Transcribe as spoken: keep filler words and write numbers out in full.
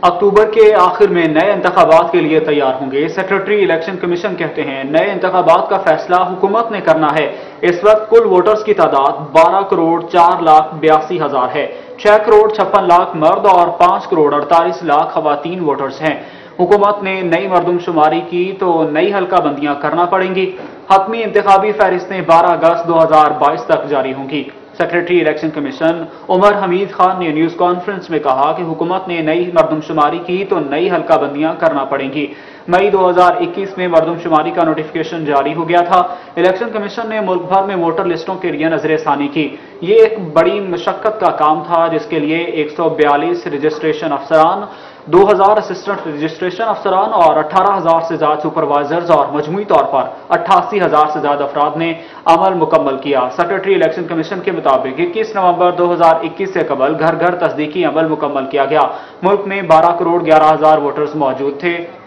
अक्टूबर के आखिर में नए इंतखाबात के लिए तैयार होंगे। सेक्रेटरी इलेक्शन कमीशन कहते हैं नए इंतखाबात का फैसला हुकूमत ने करना है। इस वक्त कुल वोटर्स की तादाद बारह करोड़ चार लाख बयासी हजार है। छह करोड़ छप्पन लाख मर्द और पांच करोड़ अड़तालीस लाख खवातीन वोटर्स हैं। हुकूमत ने नई मरदमशुमारी की तो नई हल्का बंदियां करना पड़ेंगी। हतमी इंतखाबी फहरिस्तें बारह अगस्त दो हजार बाईस तक जारी होंगी। Secretary election commission Umar Hamid Khan ने न्यूज कॉन्फ्रेंस में कहा कि हुकूमत ने नई मरदमशुमारी की तो नई हल्का बंदियां करना पड़ेंगी। मई दो हजार इक्कीस में मरदमशुमारी का नोटिफिकेशन जारी हो गया था। इलेक्शन कमीशन ने मुल्क भर में वोटर लिस्टों के लिए नजरसानी की। ये एक बड़ी मशक्कत का काम था जिसके लिए एक सौ बयालीस रजिस्ट्रेशन अफसरान, दो हजार असिस्टेंट रजिस्ट्रेशन अफसरान और अठारह हजार से ज्यादा सुपरवाइजर्स और मजमूई तौर पर अट्ठासी हजार से ज्यादा अफराद ने अमल मुकम्मल किया। सेक्रेटरी इलेक्शन कमीशन के मुताबिक इक्कीस नवंबर दो हजार इक्कीस से कबल घर घर तस्दीकी अमल मुकम्मल किया गया। मुल्क में बारह करोड़ ग्यारह हजार वोटर्स मौजूद थे।